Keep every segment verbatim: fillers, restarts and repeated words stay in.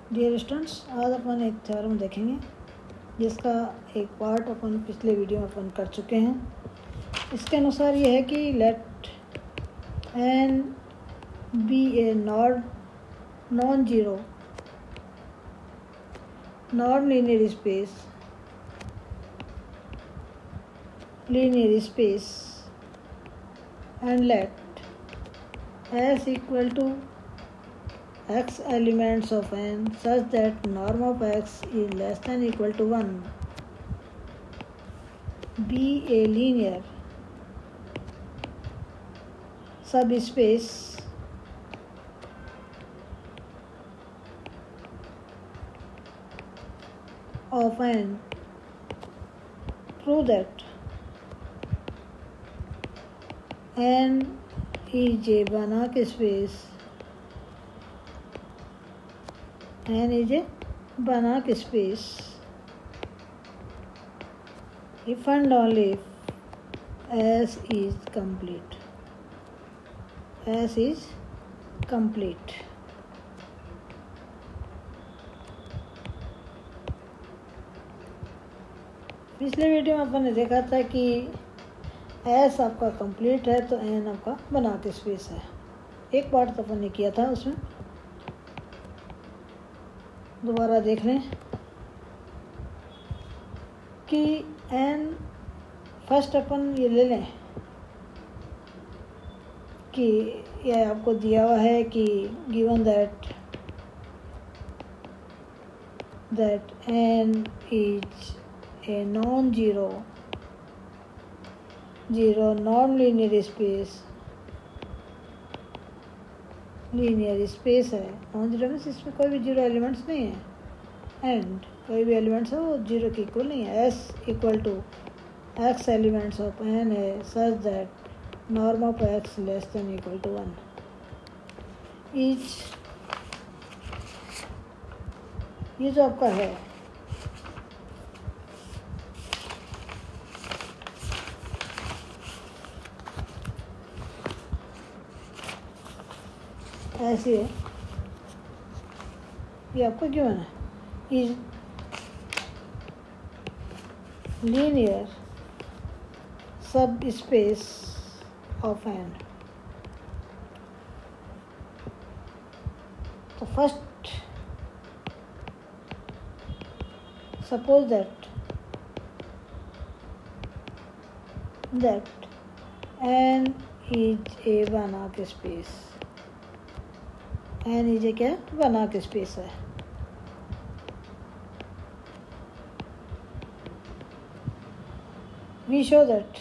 Dear students, आज अपन एक theorem देखेंगे जिसका एक पार्ट अपन पिछले वीडियो में अपन कर चुके हैं। इसके अनुसार ये है कि let N be a non non zero non linear space linear space and let S equal to x elements of n such that norm of x is less than equal to one. Be a linear subspace of n. Prove that n is a Banach space. n is a Banach space if and only if S is complete. S is complete. पिछले video में अपन ने देखा था कि S आपका complete है तो एन आपका बनाक स्पेस है। एक पार्ट तो अपन ने किया था, उसमें दोबारा देख लें कि एन फर्स्ट अपन ये ले लें कि यह आपको दिया हुआ है कि given that that N is a non zero zero non linear space linear space है। नॉन जीरो मीन्स इसमें कोई भी जीरो एलिमेंट्स नहीं है एंड कोई भी एलिमेंट्स है वो जीरो के इक्वल नहीं है। S equal to X elements of N है such that norm of X less than equal to one. Is ये जो आपका है ऐसी है, ये आपको क्यों है is linear subspace of N. तो first suppose that that N is a Banach space. N is a क्या बनाक स्पेस है। We show that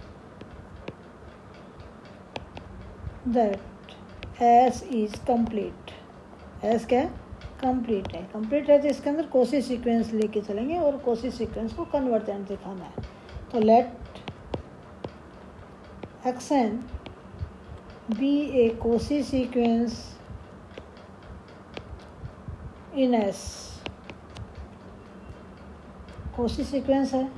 that S is complete. S क्या कंप्लीट है। कंप्लीट है तो इसके अंदर कोसी सीक्वेंस लेके चलेंगे और कोसी सीक्वेंस को कन्वर्जेंट दिखाना है। तो let x N be a Cauchy sequence in S. Cauchy sequence है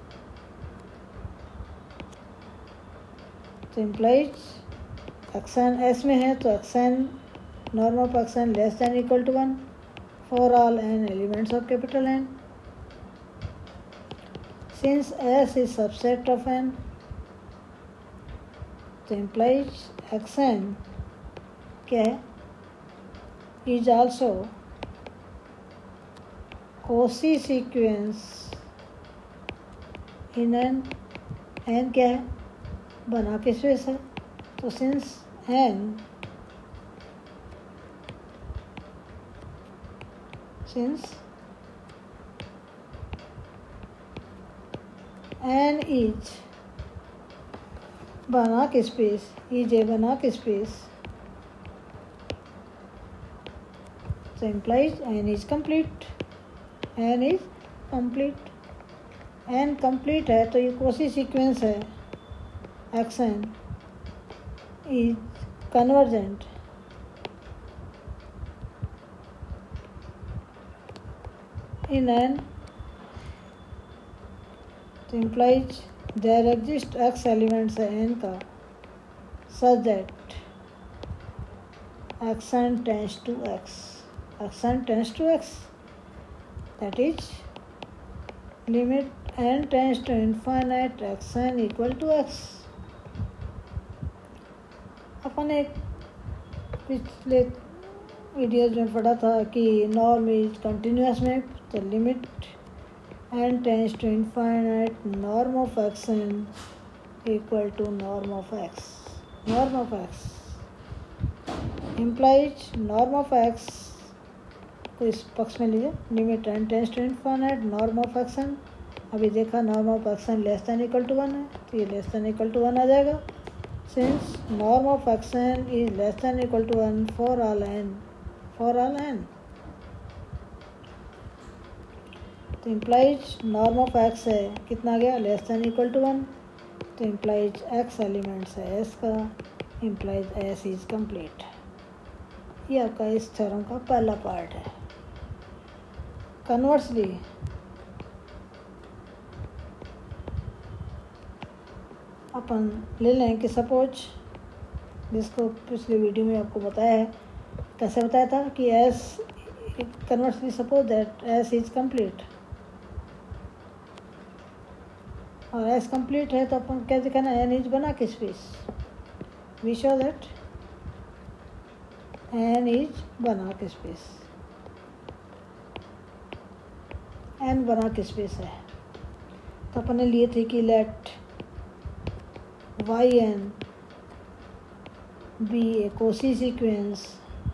तो इम्प्लाइज एक्सन एस में है तो X N norm of X N less than equal to one for all N elements of capital N. Since S is subset of N तो implies X N क्या है is also Cauchy sequence in N. N क्या है Banach space है तो since N since N is Banach space is a Banach space तो implies N is complete. N is complete. N complete है तो ये कोसी सीक्वेंस है X N is convergent in N तो implies there exist X elements है N का such that X N tends to X. X N tends to X, that is limit N tends to infinite X N equal to X. अपन एक पिछले videos में पढ़ा था कि नॉर्म इज कंटिन्यूस में, तो limit N tends to infinite norm of x N equal to norm of X. Norm of X implies norm of x को इस पक्ष में लीजिए, limit N tends to infinite norm of x N. अभी देखा norm of x N less than equal to one है, तो ये less than equal to one आ जाएगा। Since norm of x N is less than equal to one for all n, for all n, तो implies norm of x है कितना गया, less than equal to one, तो implies x elements है S का, implies S is complete. ये आपका इस थ्योरम का पहला पार्ट है। कन्वर्सली अपन ले लें कि सपोज, जिसको पिछले वीडियो में आपको बताया है, कैसे बताया था कि S, conversely suppose that S is complete, और एस कंप्लीट है तो अपन क्या दिखाना, N is Banach space, we show that N is Banach space, N बना के स्पेस है। तो अपन ने लिए थे कि let y n be a Cauchy sequence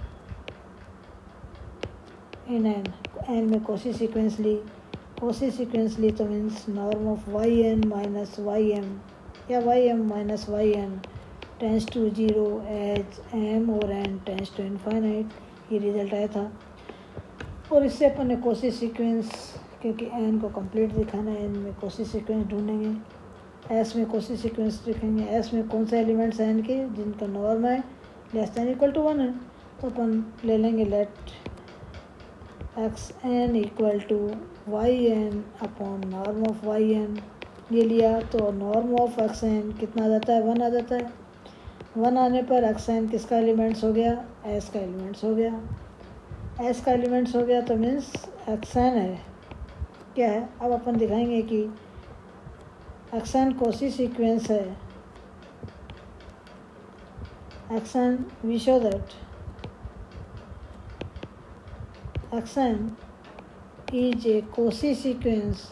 in N, N में कोसी सीक्वेंस ली, कोसी सीक्वेंस ली तो means norm of y n minus y m या y m minus y n tends to zero as m और n tends to infinite, ये result आया था। और इससे अपन ने कोसी सीक्वेंस, क्योंकि एन को कंप्लीट दिखाना है, एन में कोसी सीक्वेंस ढूंढेंगे, एस में कोसी सीक्वेंस दिखेंगे, एस में कौन से एलिमेंट्स हैं एन के जिनका नॉर्म है less than equal to one है, तो अपन ले लेंगे let x N equal to y n upon norm of y n. ये लिया तो नॉर्म ऑफ एक्स एन कितना आ जाता है, वन आ जाता है। वन आने पर एक्स एन किसका एलिमेंट्स हो गया, एस का एलिमेंट्स हो गया। एस का एलिमेंट्स हो गया तो मीन्स एक्स एन है क्या है। अब अपन दिखाएंगे कि एक्स एन कोसी सीक्वेंस है, x n we show that x N is a Cauchy sequence,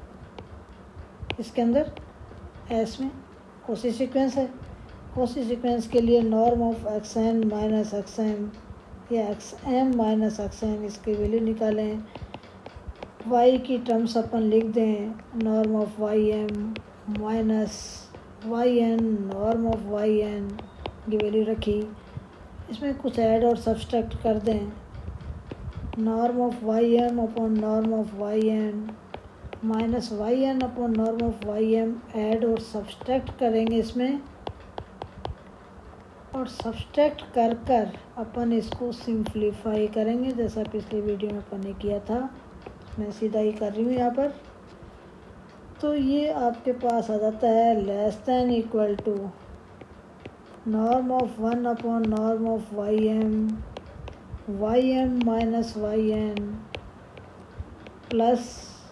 इसके अंदर एस में कोसी सीक्वेंस है। कोसी सीक्वेंस के लिए norm of x n minus x m या x m minus x n, इसकी value निकालें। वाई की टर्म्स अपन लिख दें, norm of y m minus y n norm of y n की वैल्यू रखी। इसमें कुछ ऐड और सब्सट्रैक्ट कर दें, norm of y m upon norm of y n minus y n upon norm of y m, add और subtract करेंगे इसमें, और सब्सट्रैक्ट कर कर अपन इसको सिंप्लीफाई करेंगे जैसा पिछले वीडियो में अपन ने किया था। मैं सीधा ही कर रही हूँ यहाँ पर। तो ये आपके पास आ जाता है less than equal to norm of one upon norm of y m y m minus y n plus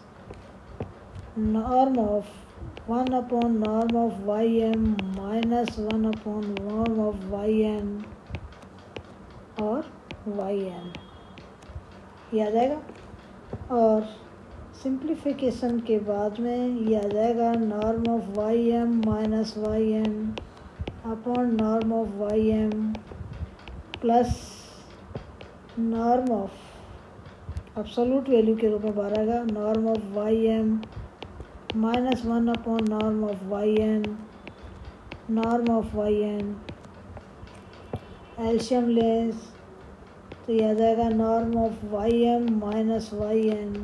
norm of one upon norm of y m minus one upon norm of y n और y n, ये आ जाएगा। और simplification के बाद में ये आ जाएगा norm of y m minus y n upon norm of y m plus norm of absolute value के रूप में बाहर आएगा, norm of y m minus one upon norm of y n norm of y n. एल्शियम less तो यह आ जाएगा norm of y m minus y n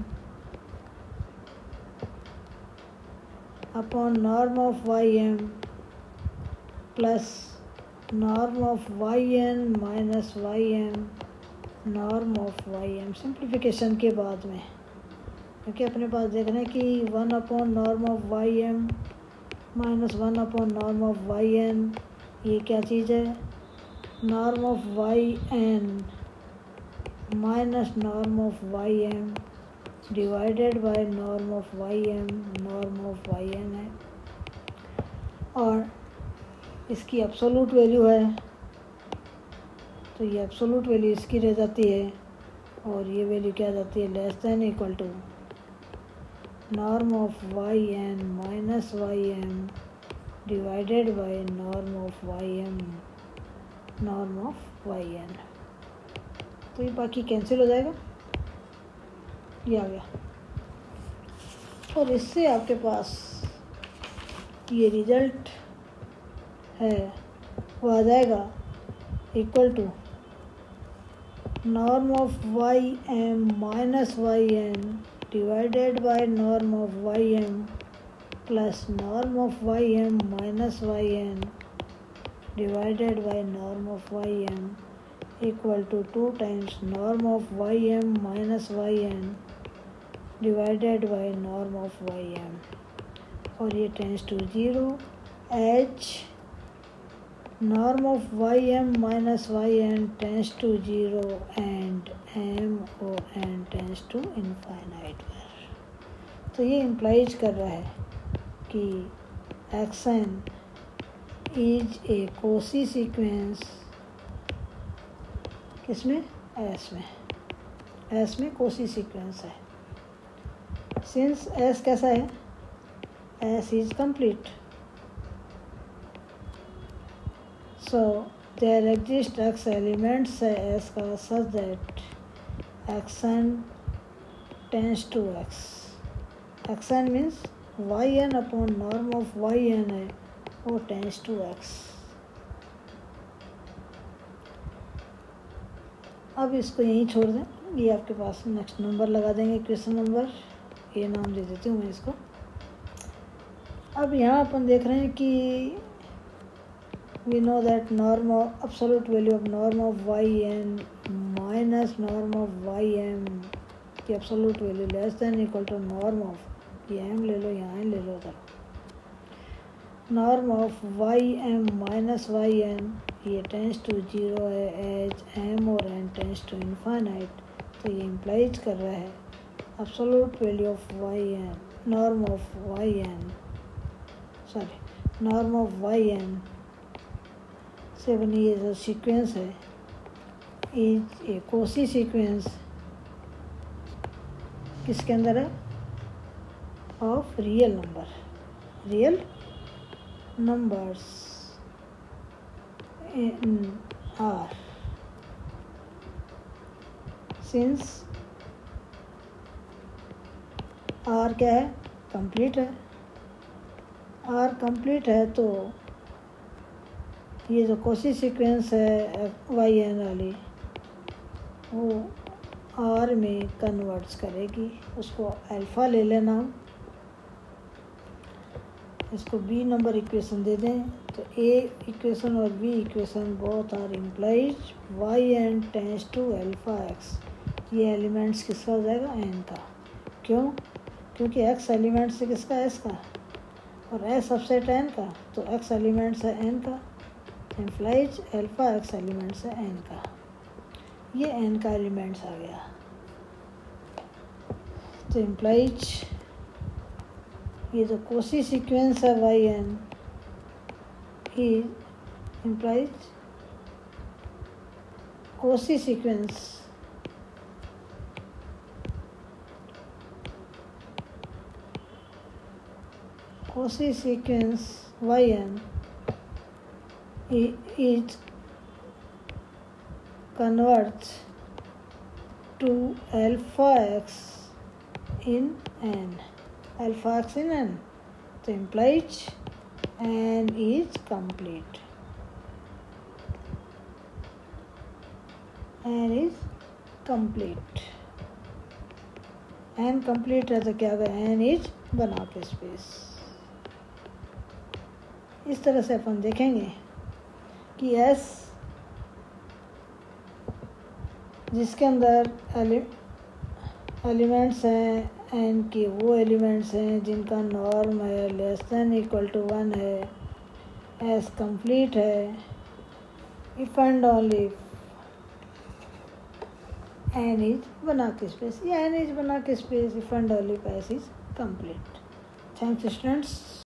upon norm of y m plus norm of y n minus y m norm of y M. Simplification के बाद में, क्योंकि अपने पास देखना है कि one upon norm of y m minus one upon norm of y n, ये क्या चीज़ है, norm of y n minus norm of y m divided by norm of y m norm of y n है, और इसकी absolute value है तो ये एब्सोल्यूट वैल्यू इसकी रह जाती है, और ये वैल्यू क्या जाती है, less than equal to norm of y n minus y m divided by norm of y m norm of y n. तो ये बाकी कैंसिल हो जाएगा, ये आ गया, और इससे आपके पास ये रिजल्ट है वो आ जाएगा equal to norm of y m minus y n divided by norm of y m plus norm of y m minus y n divided by norm of y m equal to two times norm of y m minus y n divided by norm of y m, और ये tends to zero as norm of ym minus yn tends to zero and m o n tends to infinite। तो ये implies कर रहा है कि xn is a Cauchy sequence, किसमें, s में, s में Cauchy sequence है। since s कैसा है, s is complete, so there exist x elements है s का such that xn tends to x, xn means yn upon norm of yn है वो tends to x। अब इसको यहीं छोड़ दें, ये आपके पास नेक्स्ट नंबर लगा देंगे, क्वेश्चन नंबर, ये नाम दे देती हूँ मैं इसको। अब यहाँ अपन देख रहे हैं कि we know that norm of absolute value of norm of yn minus norm of ym की absolute value less than equal to norm of, ये m ले लो यहाँ ले लो उधर, norm of ym minus yn ये tends to zero है as m और n tends to infinite। तो ये implies कर रहा है absolute value of yn norm of yn sorry norm of yn से बनी ये जो सीक्वेंस है इज ए Cauchy सीक्वेंस, किसके अंदर है, of real number, real numbers in R, since R क्या है, कंप्लीट है, आर कंप्लीट है तो ये जो Cauchy सीक्वेंस है वाई एन वाली वो आर में कन्वर्ट्स करेगी, उसको अल्फ़ा ले लेना, इसको बी नंबर इक्वेशन दे दें, तो ए इक्वेशन और B equation both are implies y n tends to alpha x, ये एलिमेंट्स किसका हो जाएगा, एन का, क्यों, क्योंकि एक्स एलिमेंट्स है किसका, एस का, और एस सबसेट एन का, तो एक्स एलिमेंट्स है एन का, इम्प्लाइज अल्फ़ा एक्स एलिमेंट्स है एन का, ये एन का एलिमेंट्स आ गया, तो इम्प्लाइज ये जो Cauchy सीक्वेंस है वाई एन ही implies Cauchy sequence Cauchy sequence y n it converts to alpha x in n, alpha x in n, so implies n is complete, n is complete, n complete है तो क्या होगा, n is Banach space। इस तरह से अपन देखेंगे कि S जिसके अंदर एलिमेंट्स हैं n के, वो एलिमेंट्स हैं जिनका नॉर्म है less than equal to one है, S कंप्लीट है, if and only N is Banach space. Yeah, N is Banach space if and only if S is complete. Thanks, students.